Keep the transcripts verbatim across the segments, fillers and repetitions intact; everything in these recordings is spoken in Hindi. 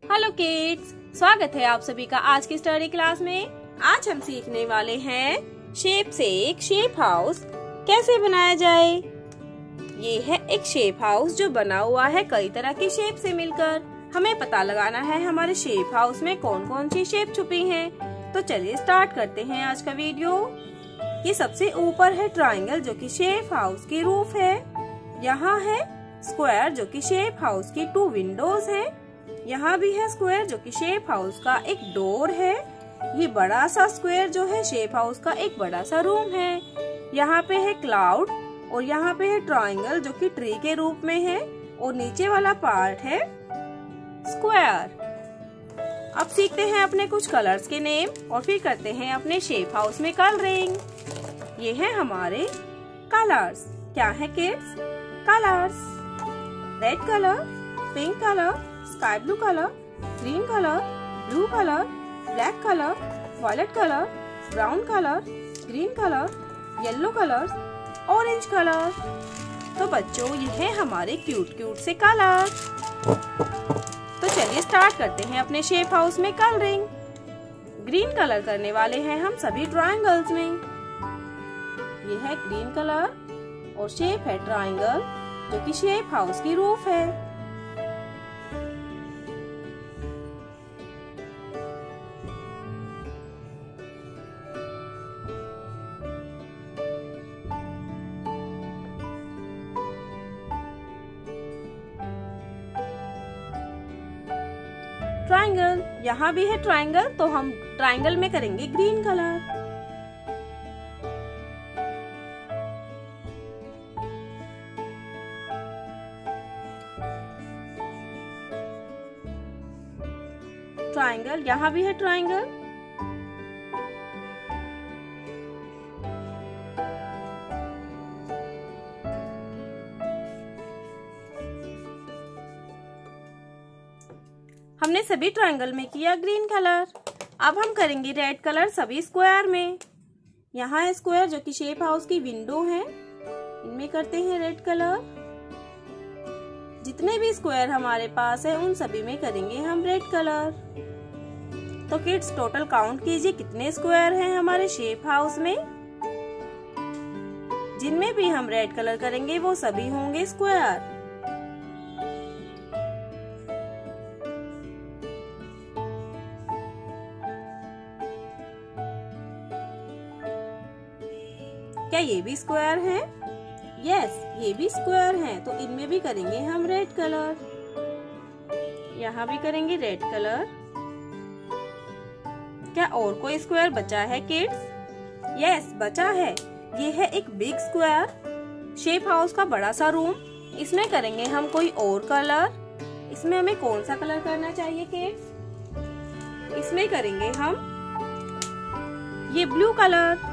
हेलो किड्स, स्वागत है आप सभी का आज की स्टडी क्लास में। आज हम सीखने वाले हैं शेप से एक शेप हाउस कैसे बनाया जाए। ये है एक शेप हाउस जो बना हुआ है कई तरह की शेप से मिलकर। हमें पता लगाना है हमारे शेप हाउस में कौन कौन सी शेप छुपी हैं। तो चलिए स्टार्ट करते हैं आज का वीडियो। ये सबसे ऊपर है ट्रायंगल जो कि शेप हाउस की रूफ है। यहाँ है स्क्वायर जो कि शेप हाउस की टू विंडोज है। यहाँ भी है स्क्वायर जो कि शेप हाउस का एक डोर है। ये बड़ा सा स्क्वायर जो है शेप हाउस का एक बड़ा सा रूम है। यहाँ पे है क्लाउड और यहाँ पे है ट्रायंगल जो कि ट्री के रूप में है और नीचे वाला पार्ट है स्क्वायर। अब सीखते हैं अपने कुछ कलर्स के नेम और फिर करते हैं अपने शेप हाउस में कलरिंग। ये है हमारे कलर्स। क्या है kids? Colours. Red colour, pink colour, sky blue colour, green colour, blue colour, black colour, violet colour, brown colour, green colour, yellow colour, orange colour. तो बच्चों ये है हमारे क्यूट क्यूट से कलर। तो चलिए स्टार्ट करते हैं अपने शेप हाउस में कलरिंग। ग्रीन कलर करने वाले हैं हम सभी ट्रायंगल्स में। ये है ग्रीन कलर और शेप है ट्रायंगल जो कि शेप हाउस की रूफ है। ट्रायंगल, यहाँ भी है ट्रायंगल तो हम ट्रायंगल में करेंगे ग्रीन कलर। ट्रायंगल, यहाँ भी है ट्रायंगल। हमने सभी ट्रायंगल में किया ग्रीन कलर। अब हम करेंगे रेड कलर सभी स्क्वायर में। यहाँ है स्क्वायर जो कि शेप हाउस की विंडो है, इनमें करते हैं रेड कलर। जितने भी स्क्वायर हमारे पास है उन सभी में करेंगे हम रेड कलर। तो किड्स टोटल काउंट कीजिए कितने स्क्वायर हैं हमारे शेप हाउस में। जिनमें भी हम रेड कलर करेंगे वो सभी होंगे स्क्वायर। क्या ये भी स्क्वायर है? यस, ये भी स्क्वायर हैं, तो इनमें भी करेंगे हम रेड कलर। यहाँ भी करेंगे रेड कलर। क्या और कोई स्क्वायर बचा है किड्स? यस, बचा है। ये है एक बिग स्क्वायर शेप हाउस का बड़ा सा रूम। इसमें करेंगे हम कोई और कलर। इसमें हमें कौन सा कलर करना चाहिए किड्स? इसमें करेंगे हम ये ब्लू कलर।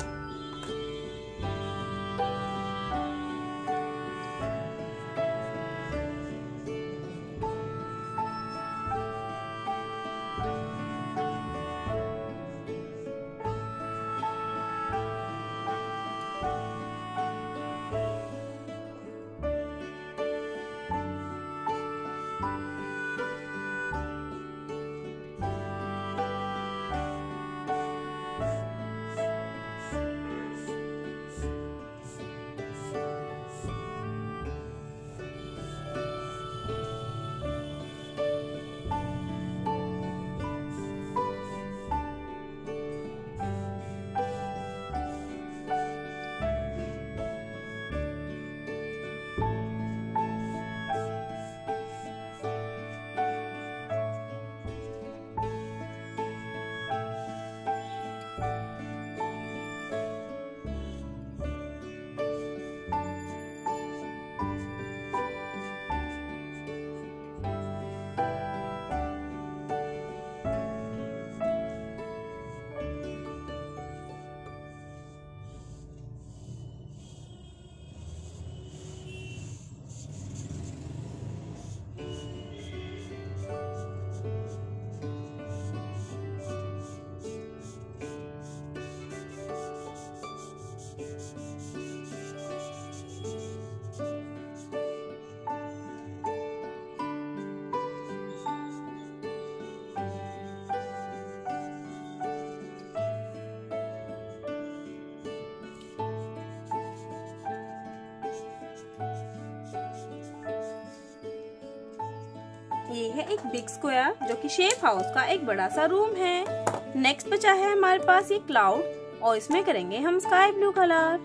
ये है एक बिग स्क्वायर जो कि शेप हाउस का एक बड़ा सा रूम है। नेक्स्ट बचा है हमारे पास ये क्लाउड और इसमें करेंगे हम sky blue colour.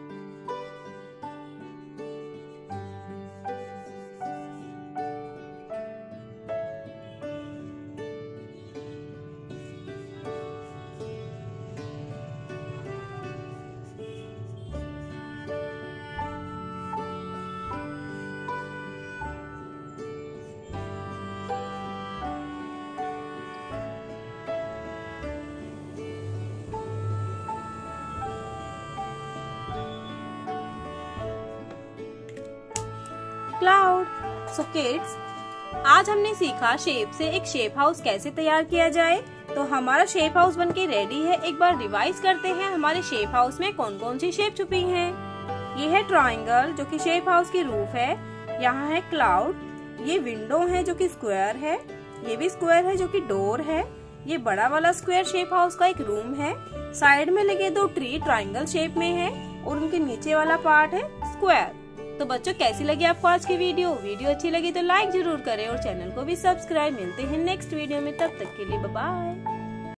Cloud. So kids, आज हमने सीखा शेप से एक शेप हाउस कैसे तैयार किया जाए। तो हमारा शेप हाउस बनके रेडी है। एक बार रिवाइज करते हैं हमारे शेप हाउस में कौन कौन सी शेप छुपी हैं। ये है ट्रायंगल जो कि शेप हाउस की रूफ है। यहाँ है क्लाउड, ये विंडो है जो कि स्क्वायर है। ये भी स्क्वायर है जो कि डोर है। ये बड़ा वाला स्क्वायर शेप हाउस का एक रूम है। साइड में लगे दो ट्री ट्रायंगल शेप में है और उनके नीचे वाला पार्ट है स्क्वायर। तो बच्चों, कैसी लगी आपको आज की वीडियो? वीडियो अच्छी लगी तो लाइक जरूर करें और चैनल को भी सब्सक्राइब। मिलते हैं नेक्स्ट वीडियो में, तब तक के लिए बाय बाय।